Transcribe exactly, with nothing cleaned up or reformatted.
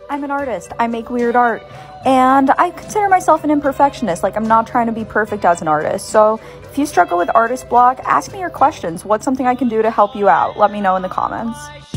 I'm an artist. I make weird art. And I consider myself an imperfectionist. Like, I'm not trying to be perfect as an artist. So if you struggle with artist block, ask me your questions. What's something I can do to help you out? Let me know in the comments.